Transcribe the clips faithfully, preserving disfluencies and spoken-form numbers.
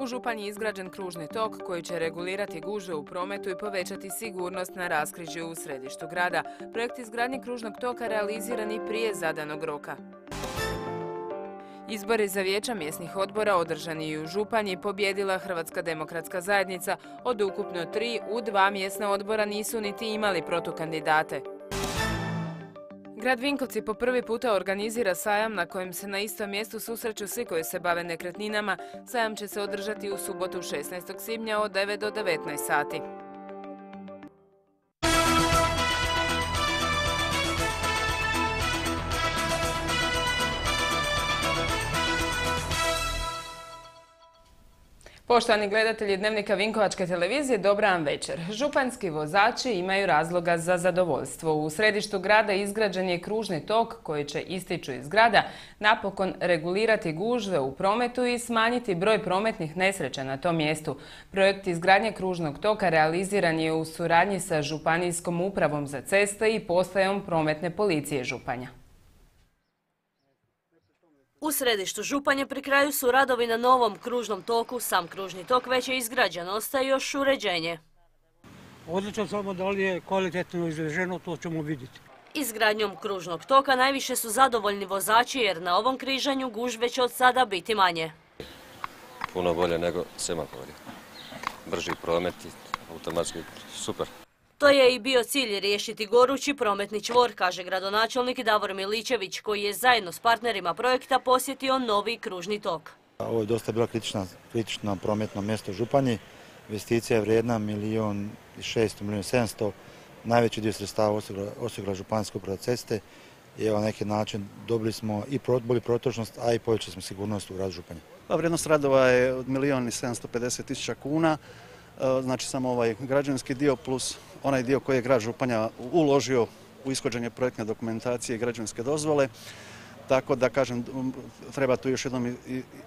U Županji je izgrađen kružni tok koji će regulirati gužve u prometu i povećati sigurnost na raskrižju u središtu grada. Projekt izgradnje kružnog toka realiziran je prije zadanog roka. Izbori za vijeća mjesnih odbora održani i u Županji pobjedila Hrvatska demokratska zajednica. Od ukupno tri, u dva mjesna odbora nisu niti imali protukandidate. Grad Vinkovci po prvi puta organizira sajam na kojem se na istom mjestu susreću svi koji se bave nekretninama. Sajam će se održati u subotu šesnaestog svibnja od devet do devetnaest sati. Poštovani gledatelji Dnevnika Vinkovačke televizije, dobar vam večer. Županjski vozači imaju razloga za zadovoljstvo. U središtu grada izgrađen je kružni tok koji će, ističu iz grada, napokon regulirati gužve u prometu i smanjiti broj prometnih nesreća na tom mjestu. Projekt izgradnje kružnog toka realiziran je u suradnji sa Županijskom upravom za ceste i postajom prometne policije Županja. U središtu Županje pri kraju su radovi na novom kružnom toku. Sam kružni tok već je izgrađen, ostaje još uređenje. Odlično, samo da li je kvalitetno izraženo, to ćemo vidjeti. Izgradnjom kružnog toka najviše su zadovoljni vozači jer na ovom križanju gužve će od sada biti manje. Puno bolje nego semafori. Brži promet i automatski super. To je i bio cilj riješiti gorući prometni čvor, kaže gradonačelnik Davor Miličević, koji je zajedno s partnerima projekta posjetio novi kružni tok. Ovo je dosta bila kritična, kritično prometno mjesto u Županji. Investicija je vrijedna milijun i šesto, milijun i sedamsto. Najveći dio sredstava osigurala Županijska uprava ceste i evo na neki način dobili smo i bolju protočnost, a i povećali smo sigurnost u gradu Županje. Vrijednost radova je od milijun i sedamsto pedeset tisuća kuna. Znači samo ovaj građevinski dio plus onaj dio koji je grad Županja uložio u ishođenje projektne dokumentacije i građevinske dozvole. Tako da, kažem, treba tu još jednom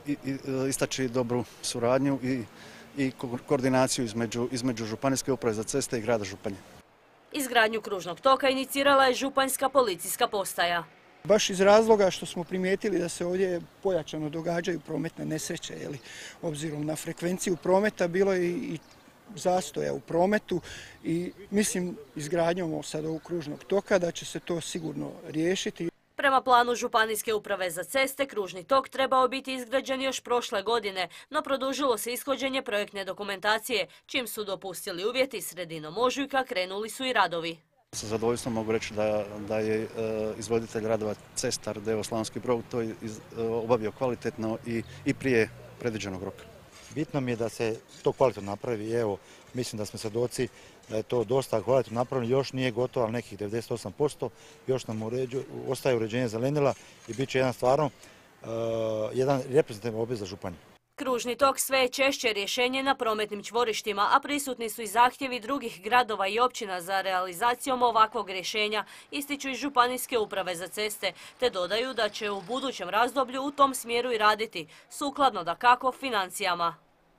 istaći dobru suradnju i, i koordinaciju između, između Županijske uprave za ceste i grada Županje. Izgradnju kružnog toka inicirala je Županjska policijska postaja. Baš iz razloga što smo primijetili da se ovdje pojačano događaju prometne nesreće, jeli, obzirom na frekvenciju prometa bilo je i zastoja u prometu i mislim izgradnjom sad ovog kružnog toka da će se to sigurno riješiti. Prema planu Županijske uprave za ceste, kružni tok trebao biti izgrađen još prošle godine, no produžilo se ishođenje projektne dokumentacije. Čim su dopustili uvjeti, sredinom ožujka krenuli su i radovi. Sa zadovoljstvom mogu reći da, da je e, izvoditelj radova Cestar D O Slavonski Brod to iz, e, obavio kvalitetno i, i prije predviđenog roka. Bitno mi je da se to kvalitetno napravi i evo, mislim da smo svjedoci da je to dosta kvalitetno napravljeno, još nije gotovo, ali nekih devedeset osam posto, još nam uređu, ostaje uređenje zelenila i bit će jedan stvarno, uh, jedan reprezentativan objekt za Županju. Kružni tok sve je češće rješenje na prometnim čvorištima, a prisutni su i zahtjevi drugih gradova i općina za realizacijom ovakvog rješenja, ističu iz Županijske uprave za ceste, te dodaju da će u budućem razdoblju u tom smjeru i raditi, sukladno dakako financijama.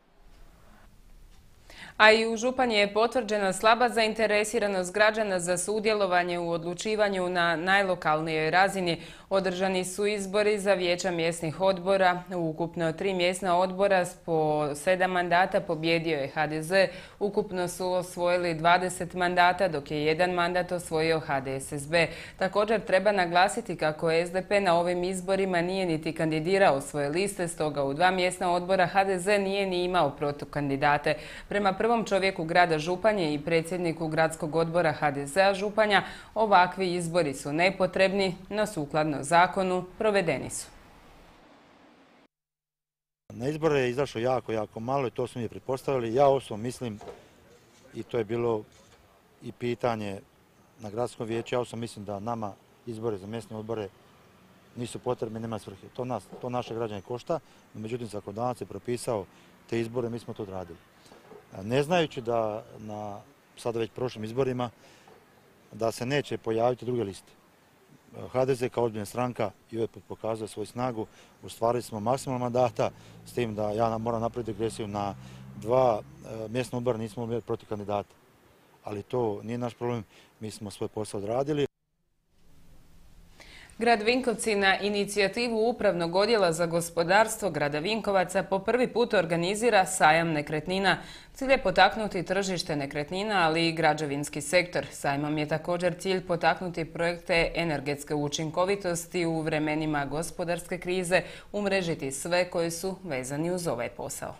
A i u Županji je potvrđena slaba zainteresiranost građana za sudjelovanje u odlučivanju na najlokalnijoj razini. Održani su izbori za vijeća mjesnih odbora. U ukupno tri mjesna odbora po sedam mandata pobjedio je H D Z. Ukupno su osvojili dvadeset mandata, dok je jedan mandat osvojio H D S S B. Također treba naglasiti kako S D P na ovim izborima nije niti kandidirao svoje liste, stoga u dva mjesna odbora H D Z nije ni imao protukandidate. Prema prvom čovjeku grada Županje i predsjedniku gradskog odbora H D Z-a Županja, ovakvi izbori su nepotrebni, no sukladno zakonu provedeni su. Na izbore je izašlo jako, jako malo i to smo mi pretpostavili. Ja osobno mislim, i to je bilo i pitanje na gradskom vijeću, ja osobno mislim da nama izbore za mjesne odbore nisu potrebni, nema svrhe. To, nas, to naše građane košta, međutim zakonodavac je propisao te izbore, mi smo to odradili. Ne znajući da na sada već prošlim izborima da se neće pojaviti druge liste. H D Z kao ozbiljna stranka i ovaj put pokazuje svoju snagu. Ostvarili smo maksimalno mandata, s tim da ja moram napraviti digresiju na dva mjesna odbora nismo imali protiv kandidata. Ali to nije naš problem, mi smo svoj posao odradili. Grad Vinkovci na inicijativu Upravnog odjela za gospodarstvo grada Vinkovaca po prvi put organizira sajam nekretnina. Cilj je potaknuti tržište nekretnina, ali i građevinski sektor. Sajmom je također cilj potaknuti projekte energetske učinkovitosti u vremenima gospodarske krize, umrežiti sve koji su vezani uz ovaj posao.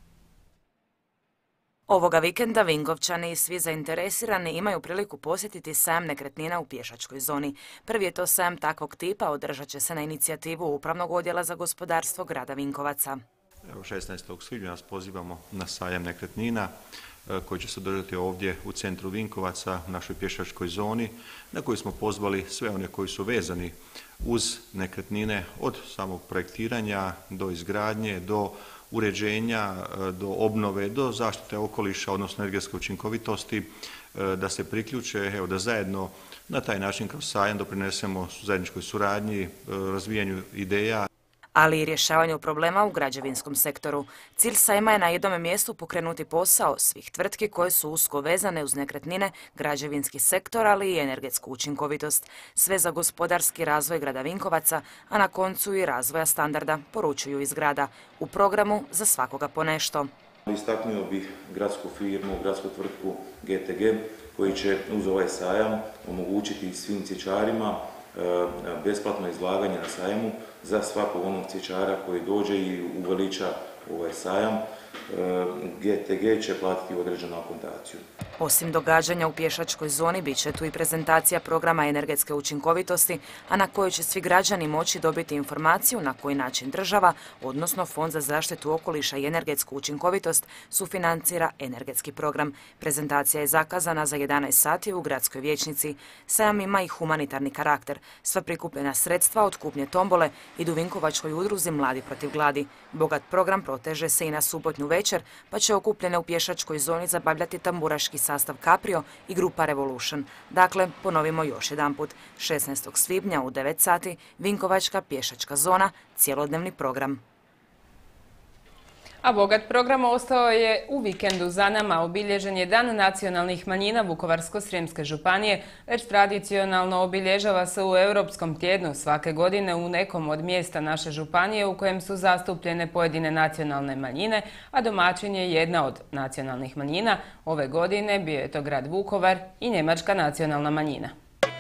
Ovoga vikenda Vinkovčani i svi zainteresirani imaju priliku posjetiti sajam nekretnina u pješačkoj zoni. Prvi je to sajam takvog tipa, održat će se na inicijativu Upravnog odjela za gospodarstvo grada Vinkovaca. Evo šesnaestog svibnja nas pozivamo na sajam nekretnina koji će se održati ovdje u centru Vinkovaca, u našoj pješačkoj zoni, na koju smo pozvali sve one koji su vezani uz nekretnine od samog projektiranja do izgradnje, do uređenja, do obnove, do zaštite okoliša, odnosno energetske učinkovitosti, da se priključe, evo, da zajedno na taj način kroz sajam doprinesemo zajedničkoj suradnji, razvijanju ideja. Ali i rješavanju problema u građevinskom sektoru. Cilj sajma je na jednom mjestu pokrenuti posao svih tvrtki koje su usko vezane uz nekretnine, građevinski sektor, ali i energetsku učinkovitost. Sve za gospodarski razvoj grada Vinkovaca, a na koncu i razvoja standarda, poručuju iz grada. U programu za svakoga po nešto. Istaknuo bih gradsku firmu, gradsku tvrtku G T G, koji će uz ovaj sajam omogućiti svim cvjećarima besplatno izlaganje na sajmu za svakog onog cvjećara koji dođe i uveliča ovaj sajam. G T G će platiti određenu akontaciju. Osim događanja u pješačkoj zoni, bit će tu i prezentacija programa energetske učinkovitosti, a na kojoj će svi građani moći dobiti informaciju na koji način država, odnosno Fond za zaštitu okoliša i energetsku učinkovitost, sufinancira energetski program. Prezentacija je zakazana za jedanaest sati u gradskoj vijećnici. Sajam ima i humanitarni karakter. Sva prikupljena sredstva od kupnje tombole idu Vinkovačkoj udruzi Mladi protiv gladi. Bogat program proteže se i na subotnju večer, pa će okupljene u pješačkoj zoni zabavljati tamburaški sastav Caprio i grupa Revolution. Dakle, ponovimo još jedanput. šesnaestog svibnja u devet sati Vinkovačka pješačka zona, cjelodnevni program. A bogat program ostao je u vikendu za nama. Obilježen je Dan nacionalnih manjina Vukovarsko-srijemske županije, već tradicionalno obilježava se u Europskom tjednu svake godine u nekom od mjesta naše županije u kojem su zastupljene pojedine nacionalne manjine, a domaćin je jedna od nacionalnih manjina. Ove godine bio je to grad Vukovar i njemačka nacionalna manjina.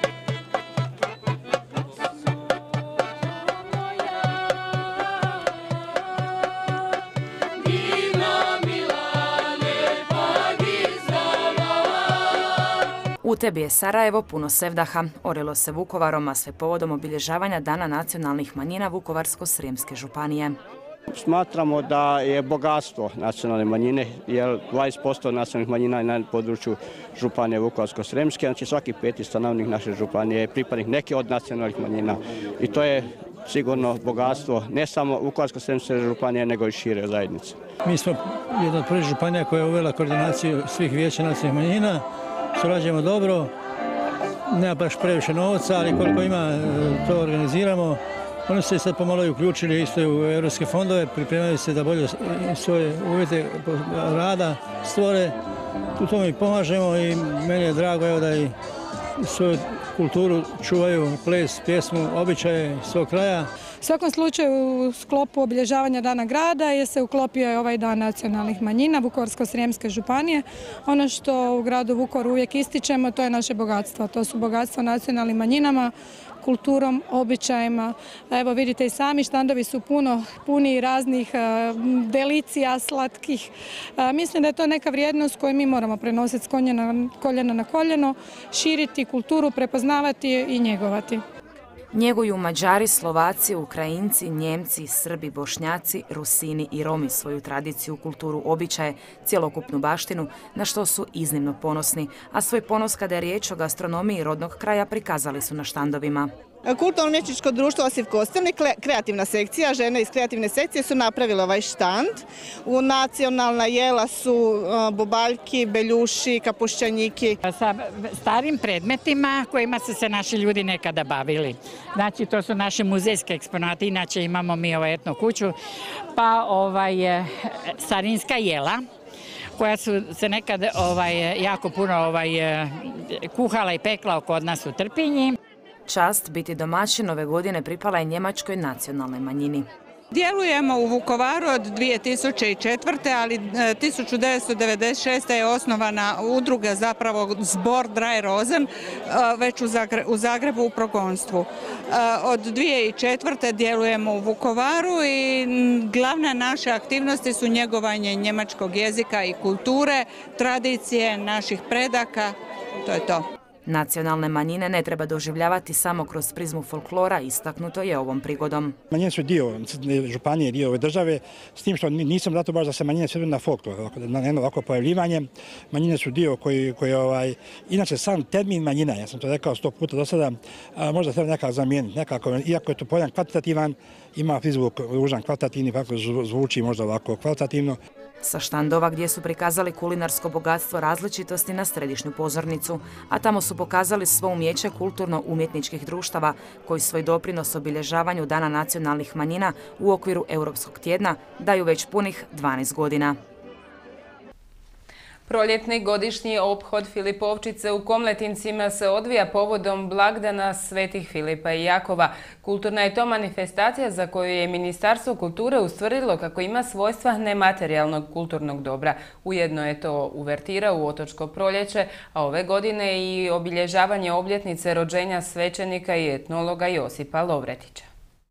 U tebi je Sarajevo puno sevdaha. Orilo se Vukovarom, a sve povodom obilježavanja Dana nacionalnih manjina Vukovarsko-srijemske županije. Smatramo da je bogatstvo nacionalne manjine, jer dvadeset posto nacionalnih manjina je na području županije Vukovarsko-srijemske, znači svaki peti stanovnik naše županije je pripadnik neke od nacionalnih manjina i to je sigurno bogatstvo ne samo Vukovarsko-srijemske županije, nego i šire zajednice. Mi smo jedna od prvih županija koja je uvela koordinaciju svih vijeća nacionalnih manjina. Surađujemo dobro, nema baš previše novca, ali koliko ima to organiziramo. Oni su se sad pomalo i uključili isto u europske fondove, pripremaju se da bolje svoje uvjete rada stvore. U tome i pomažemo i meni je drago evo, da i svoju kulturu čuvaju, ples, pjesmu, običaje svog kraja. U svakom slučaju u sklopu obilježavanja Dana grada je se uklopio ovaj Dan nacionalnih manjina Vukovarsko-srijemske županije. Ono što u gradu Vukovaru uvijek ističemo, to je naše bogatstvo. To su bogatstvo nacionalnim manjinama, kulturom, običajima. Evo vidite i sami, štandovi su puno, puni raznih delicija, slatkih. Mislim da je to neka vrijednost koju mi moramo prenositi s koljena na koljeno, širiti kulturu, prepoznavati i njegovati. Njeguju Mađari, Slovaci, Ukrajinci, Njemci, Srbi, Bošnjaci, Rusini i Romi svoju tradiciju, kulturu, običaje, cjelokupnu baštinu, na što su iznimno ponosni, a svoj ponos kada je riječ o gastronomiji rodnog kraja prikazali su na štandovima. Kulturno-umjetničko društvo Osip Kostelnik, kreativna sekcija, žene iz kreativne sekcije su napravile ovaj štand. U nacionalna jela su bobaljki, beljuši, kapušćanjiki. Sa starim predmetima kojima su se naši ljudi nekada bavili. Znači to su naše muzejske eksponate, inače imamo mi ovaj etno kuću, pa ovaj, starinska jela koja su se nekad ovaj, jako puno ovaj, kuhala i pekla kod nas u Trpinji. Čast biti domaćin ove godine pripala je njemačkoj nacionalnoj manjini. Djelujemo u Vukovaru od dvije tisuće četvrte. ali tisuću devetsto devedeset šeste. je osnovana udruga, zapravo zbor Drei Rosen, već u Zagrebu u progonstvu. Od dvije tisuće četvrte. djelujemo u Vukovaru i glavne naše aktivnosti su njegovanje njemačkog jezika i kulture, tradicije naših predaka, to je to. Nacionalne manjine ne treba doživljavati samo kroz prizmu folklora, istaknuto je ovom prigodom. Manjine su dio županije, dio ove države, s tim što nisam zato baš da se manjine svedu na folklor, na jedno ovako pojavljivanje. Manjine su dio koji, koji ovaj, inače sam termin manjina, ja sam to rekao sto puta do sada, a, možda treba nekako zamijeniti, nekako, iako je to pojam kvantitativan, ima prizvuk ružan kvalitativni, pa zvuči možda ovako kvalitativno. Sa štandova gdje su prikazali kulinarsko bogatstvo različitosti na središnju pozornicu, a tamo su pokazali svo umijeće kulturno-umjetničkih društava koji svoj doprinos obilježavanju Dana nacionalnih manjina u okviru Europskog tjedna daju već punih dvanaest godina. Proljetni godišnji ophod Filipovčice u Komletincima se odvija povodom blagdana Svetih Filipa i Jakova. Kulturna je to manifestacija za koju je Ministarstvo kulture ustvrdilo kako ima svojstva nematerijalnog kulturnog dobra. Ujedno je to uvertira u Otočko proljeće, a ove godine i obilježavanje obljetnice rođenja svećenika i etnologa Josipa Lovretića.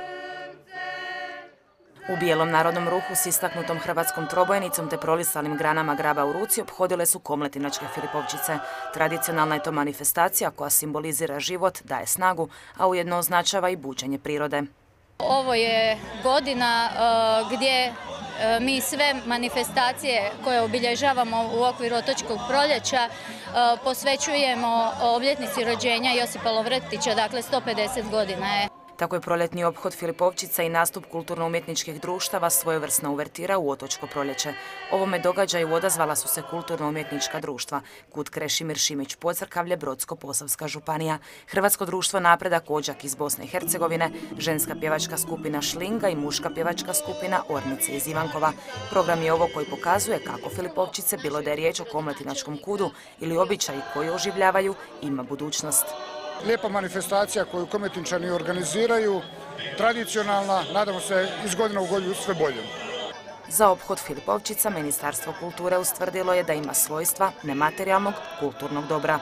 U Bijelom narodnom ruhu s istaknutom hrvatskom trobojnicom te prolisalim granama graba u ruci ophodile su komletinačke Filipovčice. Tradicionalna je to manifestacija koja simbolizira život, daje snagu, a ujedno označava i buđenje prirode. Ovo je godina uh, gdje uh, mi sve manifestacije koje obilježavamo u okviru Otočkog proljeća uh, posvećujemo obljetnici rođenja Josipa Lovretića, dakle sto pedeset godina je. Tako je proljetni ophod Filipovčica i nastup kulturno-umjetničkih društava svojevrsna uvertira u Otočko proljeće. Ovome događaju odazvala su se kulturno-umjetnička društva Kut Krešimir Šimić Pocrkavlje, Brodsko-posavska županija, Hrvatsko društvo Napredak Odžak iz Bosne i Hercegovine, ženska pjevačka skupina Šlinga i muška pjevačka skupina Ornice iz Ivankova. Program je ovo koji pokazuje kako Filipovčice, bilo da je riječ o komletinačkom kudu ili običaji koji oživljavaju, ima budućnost. Lijepa manifestacija koju Komletinčani organiziraju, tradicionalna, nadamo se iz godine u godinu sve bolje. Za ophod Filipovčica Ministarstvo kulture ustvrdilo je da ima svojstva nematerijalnog kulturnog dobra.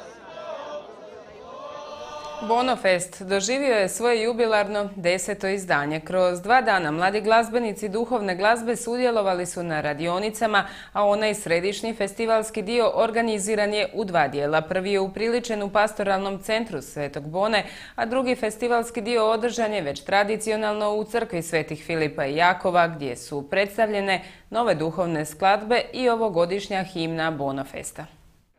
Bonofest doživio je svoje jubilarno deseto izdanje. Kroz dva dana mladi glazbenici duhovne glazbe sudjelovali su na radionicama, a onaj središnji festivalski dio organiziran je u dva dijela. Prvi je upriličen u pastoralnom centru Svetog Bone, a drugi festivalski dio održan je već tradicionalno u crkvi Svetih Filipa i Jakova, gdje su predstavljene nove duhovne skladbe i ovogodišnja himna Bonofesta.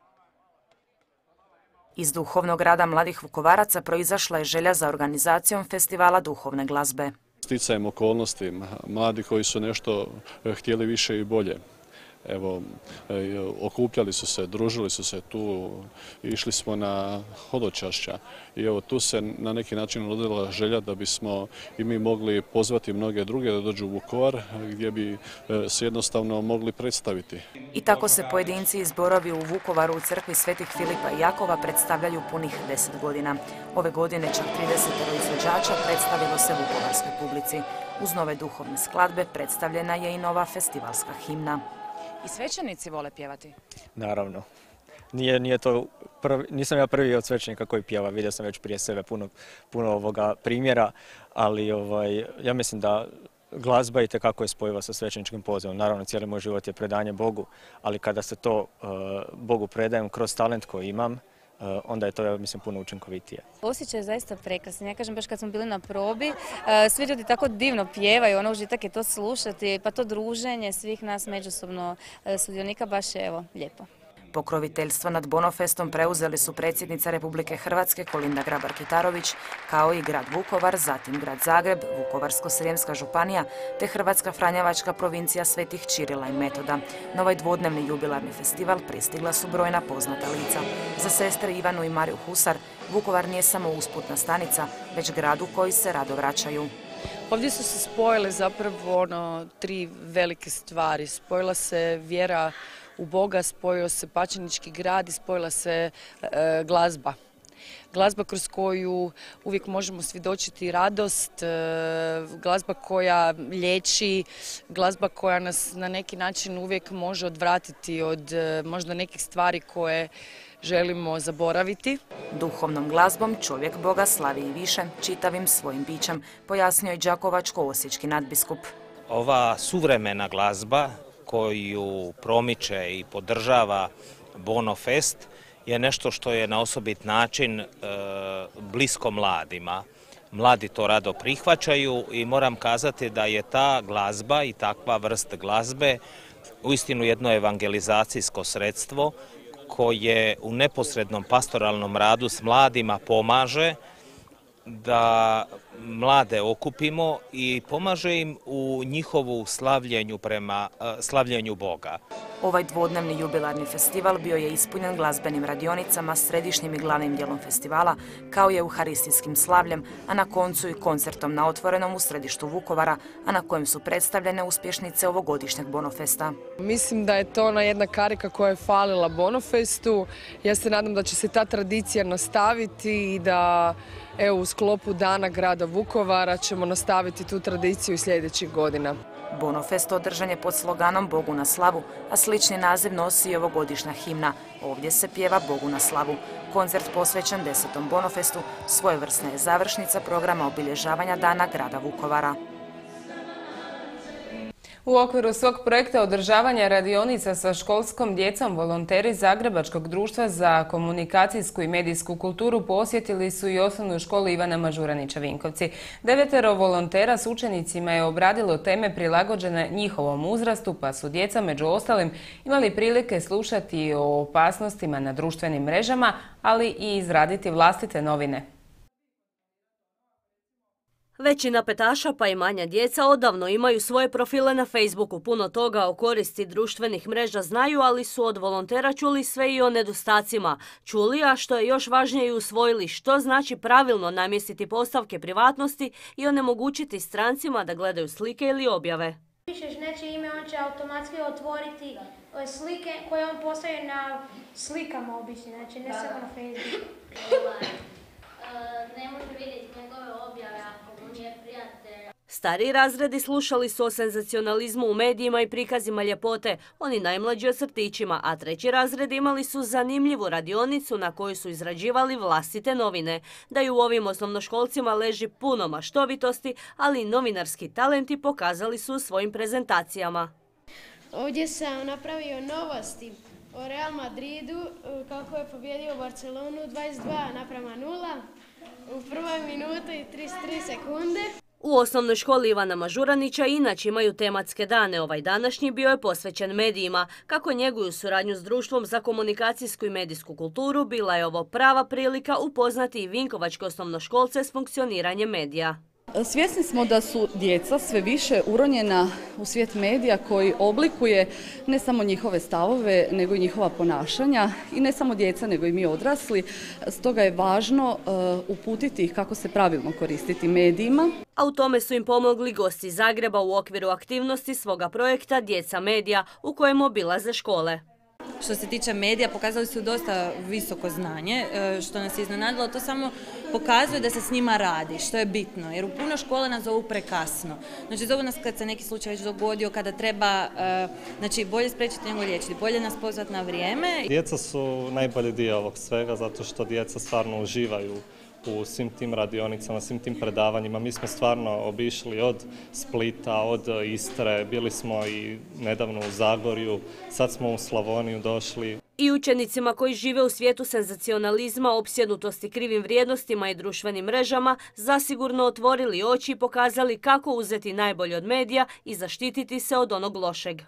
Iz duhovnog rada mladih Vukovaraca proizašla je želja za organizacijom festivala duhovne glazbe. Sticajem okolnosti, mladi koji su nešto htjeli više i bolje. Evo, okupljali su se, družili su se tu, išli smo na hodočašća i evo tu se na neki način rodila želja da bismo i mi mogli pozvati mnoge druge da dođu u Vukovar gdje bi se jednostavno mogli predstaviti. I tako se pojedinci i zborovi u Vukovaru u crkvi Svetih Filipa i Jakova predstavljaju punih deset godina. Ove godine čak trideset izvođača predstavilo se vukovarskoj publici. Uz nove duhovne skladbe predstavljena je i nova festivalska himna. I svećenici vole pjevati? Naravno. Nije, nije to prvi, nisam ja prvi od svećenika koji pjeva, vidio sam već prije sebe puno, puno ovoga primjera, ali ovaj, ja mislim da glazba itekako je spojiva sa svećeničkim pozivom. Naravno, cijeli moj život je predanje Bogu, ali kada se to uh, Bogu predajem kroz talent koji imam, onda je to, ja mislim, puno učinkovitije. Osjećaj je zaista prekrasan. Ja kažem, baš kad smo bili na probi, svi ljudi tako divno pjevaju, ono užitak je to slušati, pa to druženje svih nas međusobno sudionika baš je, evo, lijepo. Pokroviteljstvo nad Bonofestom preuzeli su predsjednica Republike Hrvatske Kolinda Grabar-Kitarović, kao i grad Vukovar, zatim grad Zagreb, Vukovarsko-srijemska županija te Hrvatska franjevačka provincija Svetih Čirila i Metoda. Na ovaj dvodnevni jubilarni festival pristigla su brojna poznata lica. Za sestre Ivanu i Mariju Husar, Vukovar nije samo usputna stanica, već grad u koji se rado vraćaju. Ovdje su se spojile zapravo ono, tri velike stvari. Spojila se vjera u Boga, spojio se pačenički grad i spojila se e, glazba. glazba kroz koju uvijek možemo svjedočiti radost, glazba koja liječi, glazba koja nas na neki način uvijek može odvratiti od možda nekih stvari koje želimo zaboraviti. Duhovnom glazbom čovjek Boga slavi i više čitavim svojim bićem, pojasnio je đakovačko-osječki nadbiskup. Ova suvremena glazba koju promiče i podržava Bonofest je nešto što je na osobit način e, blisko mladima. Mladi to rado prihvaćaju i moram kazati da je ta glazba i takva vrst glazbe uistinu jedno evangelizacijsko sredstvo koje u neposrednom pastoralnom radu s mladima pomaže da mlade okupimo i pomaže im u njihovu slavljenju prema slavljenju Boga. Ovaj dvodnevni jubilarni festival bio je ispunjen glazbenim radionicama, središnjim i glavnim dijelom festivala, kao i euharistijskim slavljem, a na koncu i koncertom na otvorenom u središtu Vukovara, a na kojem su predstavljene uspješnice ovogodišnjeg Bonofesta. Mislim da je to ona jedna karika koja je falila Bonofestu. Ja se nadam da će se ta tradicija nastaviti i da evo, u sklopu Dana grada Vukovara ćemo nastaviti tu tradiciju i sljedećih godina. Bonofest održan je pod sloganom Bogu na slavu, a slični naziv nosi i ovogodišnja himna. Ovdje se pjeva Bogu na slavu. Koncert posvećen desetom Bonofestu svojevrsna je završnica programa obilježavanja Dana grada Vukovara. U okviru svog projekta održavanja radionica sa školskom djecom volonteri Zagrebačkog društva za komunikacijsku i medijsku kulturu posjetili su i osnovnu školu Ivana Mažuranića Vinkovci. Devetero volontera s učenicima je obradilo teme prilagođene njihovom uzrastu, pa su djeca među ostalim imali prilike slušati o opasnostima na društvenim mrežama, ali i izraditi vlastite novine. Većina petaša pa i manja djeca odavno imaju svoje profile na Facebooku. Puno toga o koristi društvenih mreža znaju, ali su od volontera čuli sve i o nedostacima. Čuli, a što je još važnije i usvojili, što znači pravilno namjestiti postavke privatnosti i onemogućiti strancima da gledaju slike ili objave. Pišeš nečije ime, on će automatski otvoriti slike koje on postavi na slikama obični, znači ne samo na Facebooku. Ne može vidjeti njegove objave ako mu nije prijatelj. Stariji razredi slušali su o senzacionalizmu u medijima i prikazima ljepote, oni najmlađi o crtićima, a treći razred imali su zanimljivu radionicu na kojoj su izrađivali vlastite novine. Da i u ovim osnovnoškolcima leži puno maštovitosti, ali i novinarski talenti pokazali su u svojim prezentacijama. Ovdje sam napravio novosti o Real Madridu, kako je pobjedio Barcelonu dvadeset dva naprema nula u prvoj minuti i trideset tri sekunde. U osnovnoj školi Ivana Mažuranića inače imaju tematske dane. Ovaj današnji bio je posvećen medijima. Kako njeguju suradnju s društvom za komunikacijsku i medijsku kulturu, bila je ovo prava prilika upoznati i vinkovačke osnovnoškolce s funkcioniranjem medija. Svjesni smo da su djeca sve više uronjena u svijet medija koji oblikuje ne samo njihove stavove, nego i njihova ponašanja i ne samo djeca, nego i mi odrasli. Stoga je važno uputiti ih kako se pravilno koristiti medijima. A u tome su im pomogli gosti Zagreba u okviru aktivnosti svoga projekta Djeca medija u kojem obilaze škole. Što se tiče medija, pokazali su dosta visoko znanje, što nas je iznenadilo. To samo pokazuje da se s njima radi, što je bitno, jer u puno škole nas zovu prekasno. Znači, zovu nas kad se neki slučaj već dogodio, kada treba, znači, bolje spriječiti nego liječiti, bolje nas pozvati na vrijeme. Djeca su najbolji dio ovog svega, zato što djeca stvarno uživaju u svim tim radionicama, svim tim predavanjima. Mi smo stvarno obišli od Splita, od Istre, bili smo i nedavno u Zagorju, sad smo u Slavoniju došli. I učenicima koji žive u svijetu senzacionalizma, opsjednutosti krivim vrijednostima i društvenim mrežama zasigurno otvorili oči i pokazali kako uzeti najbolje od medija i zaštititi se od onog lošeg.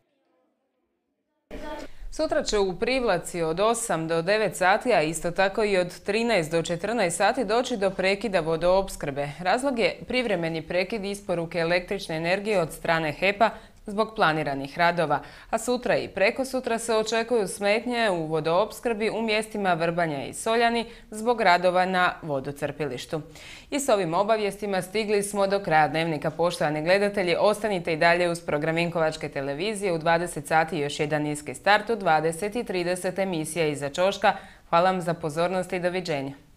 Sutra će u Privlaci od osam do devet sati, a isto tako i od trinaest do četrnaest sati doći do prekida vodoopskrbe. Razlog je privremeni prekid isporuke električne energije od strane H E P-a zbog planiranih radova, a sutra i prekosutra se očekuju smetnje u vodoopskrbi u mjestima Vrbanja i Soljani zbog radova na vodocrpilištu. I s ovim obavijestima stigli smo do kraja dnevnika. Poštovani gledatelji, ostanite i dalje uz program Vinkovačke televizije. U dvadeset sati još jedan niski start, u dvadeset i trideset emisija iza ćoška. Hvala vam za pozornost i doviđenja.